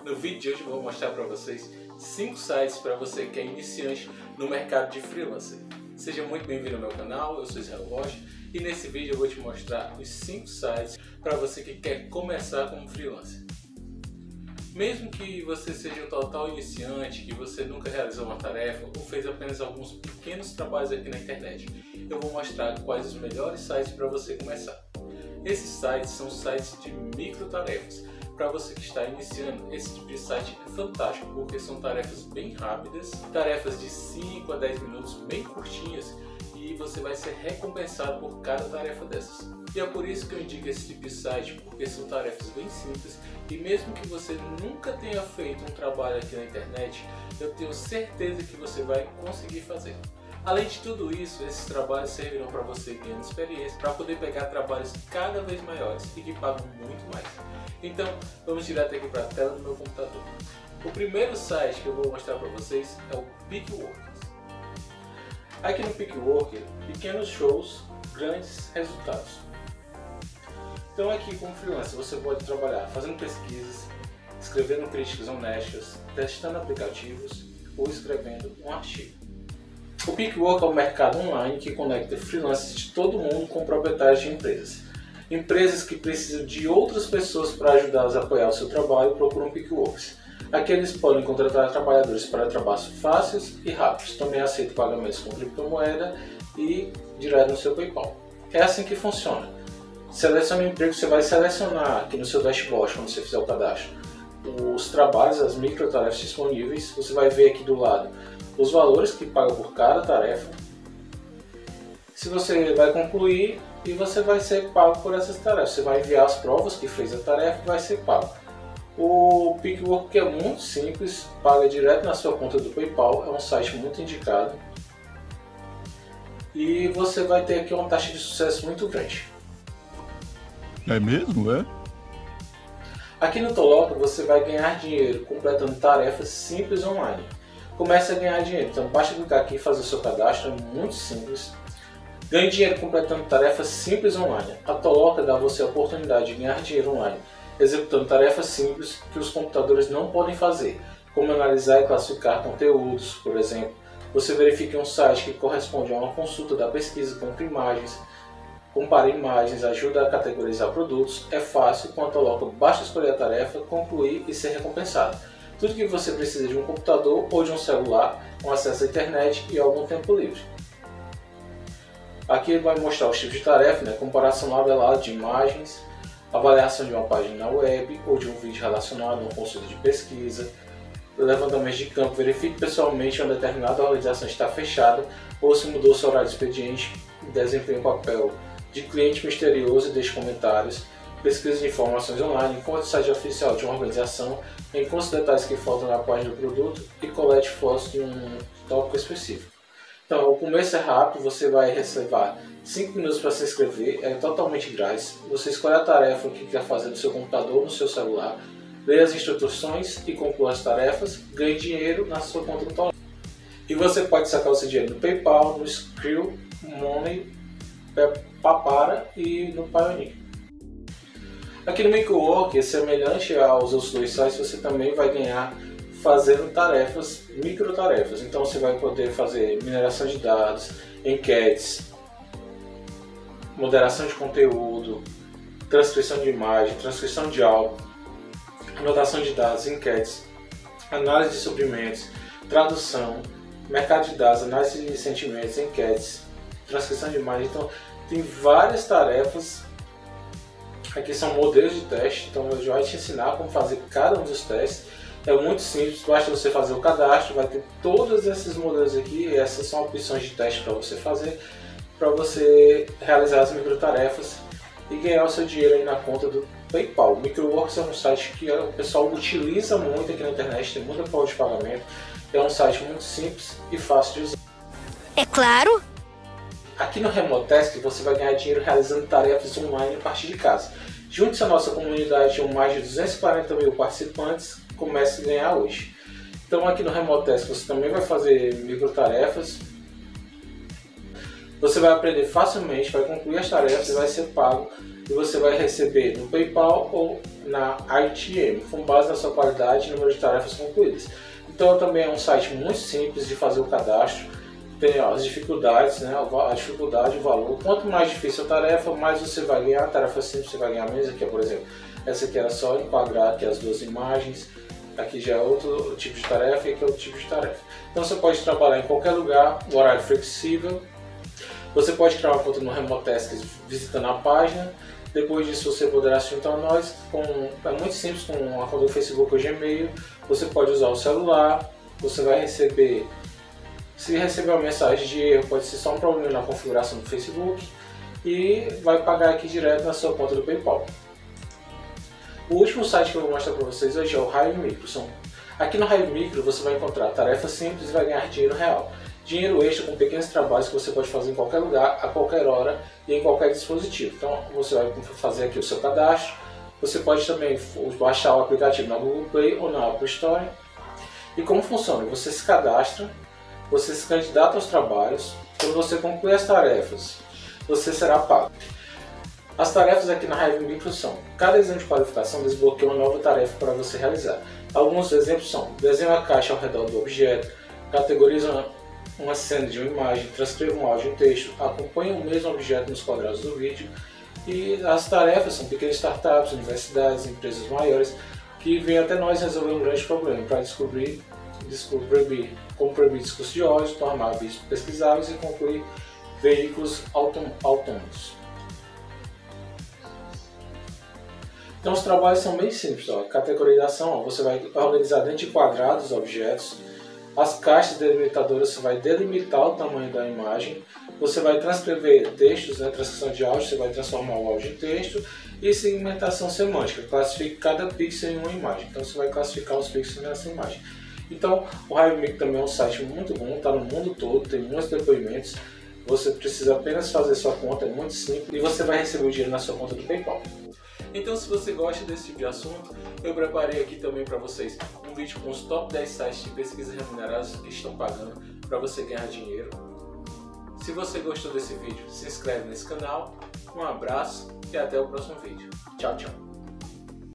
No vídeo de hoje eu vou mostrar para vocês 5 sites para você que é iniciante no mercado de freelancer. Seja muito bem-vindo ao meu canal, eu sou Israel Rocha e nesse vídeo eu vou te mostrar os 5 sites para você que quer começar como freelancer. Mesmo que você seja um total iniciante, que você nunca realizou uma tarefa ou fez apenas alguns pequenos trabalhos aqui na internet, eu vou mostrar quais os melhores sites para você começar. Esses sites são sites de micro tarefas. Para você que está iniciando, esse tipo de site é fantástico porque são tarefas bem rápidas, tarefas de 5 a 10 minutos bem curtinhas e você vai ser recompensado por cada tarefa dessas. E é por isso que eu indico esse tipo de site, porque são tarefas bem simples e mesmo que você nunca tenha feito um trabalho aqui na internet, eu tenho certeza que você vai conseguir fazer. Além de tudo isso, esses trabalhos servirão para você ganhar experiência, para poder pegar trabalhos cada vez maiores e que pagam muito mais. Então, vamos direto aqui para a tela do meu computador. O primeiro site que eu vou mostrar para vocês é o Pickworkers. Aqui no Pickworkers, pequenos shows, grandes resultados. Então aqui como freelancer você pode trabalhar fazendo pesquisas, escrevendo críticas honestas, testando aplicativos ou escrevendo um artigo. O Pickwork é um mercado online que conecta freelancers de todo mundo com proprietários de empresas. Empresas que precisam de outras pessoas para ajudá-las a apoiar o seu trabalho procuram Pickworks. Aqui eles podem contratar trabalhadores para trabalhos fáceis e rápidos. Também aceita pagamentos com criptomoeda e direto no seu PayPal. É assim que funciona. Selecione o emprego, você vai selecionar aqui no seu dashboard quando você fizer o cadastro os trabalhos, as micro tarefas disponíveis. Você vai ver aqui do lado os valores que paga por cada tarefa. Se você vai concluir e você vai ser pago por essas tarefas. Você vai enviar as provas que fez a tarefa e vai ser pago. O Pickwork é muito simples, paga direto na sua conta do PayPal, é um site muito indicado. E você vai ter aqui uma taxa de sucesso muito grande. É mesmo, é? Aqui no Toloka você vai ganhar dinheiro completando tarefas simples online. Comece a ganhar dinheiro, então basta clicar aqui e fazer o seu cadastro, é muito simples. Ganhe dinheiro completando tarefas simples online. A Toloka dá a você a oportunidade de ganhar dinheiro online, executando tarefas simples que os computadores não podem fazer, como analisar e classificar conteúdos, por exemplo. Você verifica um site que corresponde a uma consulta da pesquisa, compra imagens, compara imagens, ajuda a categorizar produtos. É fácil, com a Toloka basta escolher a tarefa, concluir e ser recompensado. Tudo que você precisa de um computador ou de um celular, com acesso à internet e algum tempo livre. Aqui ele vai mostrar os tipos de tarefa, comparação lado a lado de imagens, avaliação de uma página web ou de um vídeo relacionado a uma consulta de pesquisa, levantamento de campo, verifique pessoalmente uma determinada organização está fechada ou se mudou seu horário de expediente, desempenhe o papel de cliente misterioso e deixe comentários, pesquisa de informações online, encontre o site oficial de uma organização, encontre os detalhes que faltam na página do produto e colete fotos de um tópico específico. Então, o começo é rápido, você vai reservar 5 minutos para se inscrever, é totalmente grátis. Você escolhe a tarefa que quer fazer no seu computador ou no seu celular, lê as instruções e conclua as tarefas, ganhe dinheiro na sua conta do Toloka. E você pode sacar o seu dinheiro no PayPal, no Skrill, Money, Papara e no Payoneer. Aqui no Pickwork, semelhante aos outros dois sites, você também vai ganhar fazendo tarefas, micro tarefas. Então você vai poder fazer mineração de dados, enquetes, moderação de conteúdo, transcrição de imagem, transcrição de áudio, anotação de dados, enquetes, análise de suprimentos, tradução, mercado de dados, análise de sentimentos, enquetes, transcrição de imagem. Então tem várias tarefas. Aqui são modelos de teste, então eu já vou te ensinar como fazer cada um dos testes. É muito simples, basta você fazer o cadastro, vai ter todos esses modelos aqui, e essas são opções de teste para você fazer, para você realizar as micro tarefas e ganhar o seu dinheiro aí na conta do PayPal. O Pickworks é um site que o pessoal utiliza muito aqui na internet, tem muita forma de pagamento, é um site muito simples e fácil de usar. É claro! Aqui no Remotesk você vai ganhar dinheiro realizando tarefas online a partir de casa. Junte-se à nossa comunidade com mais de 240 mil participantes, comece a ganhar hoje. Então aqui no Remotesk você também vai fazer micro tarefas. Você vai aprender facilmente, vai concluir as tarefas e vai ser pago e você vai receber no PayPal ou na ITM, com base na sua qualidade e número de tarefas concluídas. Então também é um site muito simples de fazer o cadastro. Tem as dificuldades, né? A dificuldade, o valor. Quanto mais difícil a tarefa, mais você vai ganhar. A tarefa simples você vai ganhar menos. Aqui, por exemplo, essa aqui era só enquadrar aqui as duas imagens. Aqui já é outro tipo de tarefa e aqui é outro tipo de tarefa. Então você pode trabalhar em qualquer lugar, no horário flexível. Você pode criar uma conta no Remotasks visitando a página. Depois disso você poderá se juntar a nós. É muito simples, com a conta do Facebook ou Gmail. Você pode usar o celular. Você vai receber... Se receber uma mensagem de erro, pode ser só um problema na configuração do Facebook e vai pagar aqui direto na sua conta do PayPal. O último site que eu vou mostrar para vocês hoje é o Hive Micro. Aqui no Hive Micro você vai encontrar tarefas simples e vai ganhar dinheiro real. Dinheiro extra com pequenos trabalhos que você pode fazer em qualquer lugar, a qualquer hora e em qualquer dispositivo. Então você vai fazer aqui o seu cadastro. Você pode também baixar o aplicativo na Google Play ou na Apple Store. E como funciona? Você se cadastra. Você se candidata aos trabalhos, quando você concluir as tarefas, você será pago. As tarefas aqui na Hive Micro são: cada exame de qualificação desbloqueia uma nova tarefa para você realizar. Alguns exemplos são: desenhe a caixa ao redor do objeto, categorize uma cena de uma imagem, transcreva um áudio em texto, acompanhe o mesmo objeto nos quadrados do vídeo. E as tarefas são pequenas startups, universidades, empresas maiores, que vêm até nós resolver um grande problema para descobrir como proibir discurso de ódio, tornar vídeos pesquisáveis e concluir veículos autônomos. Então os trabalhos são bem simples. Categorização, você vai organizar dentro de quadrados os objetos. As caixas delimitadoras, você vai delimitar o tamanho da imagem. Você vai transcrever textos, transcrição de áudio, você vai transformar o áudio em texto. E segmentação semântica, classifica cada pixel em uma imagem. Então você vai classificar os pixels nessa imagem. Então, o Hive Micro também é um site muito bom, está no mundo todo, tem muitos depoimentos. Você precisa apenas fazer sua conta, é muito simples, e você vai receber o dinheiro na sua conta do PayPal. Então, se você gosta desse tipo de assunto, eu preparei aqui também para vocês um vídeo com os top 10 sites de pesquisa remunerados que estão pagando para você ganhar dinheiro. Se você gostou desse vídeo, se inscreve nesse canal, um abraço e até o próximo vídeo. Tchau, tchau!